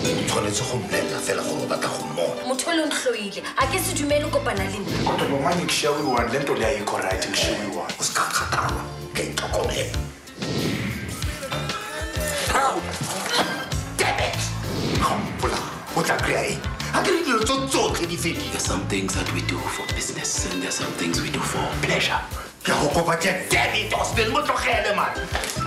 tshwanetse go mmelela fela gore o batla go mmona motho le ntloile a ke se dumele kopana le nna kodwa bomanye kushawiwa le nto le ayikho right kushawiwa usikakhatalwa ngeyixokomela damn it hampula o tla kry-a eng a ke le dilo tsotlhe di fedile There's some things that we do for business and there's some things we do for pleasure. ke go kopa damn it Austin mo tlogele man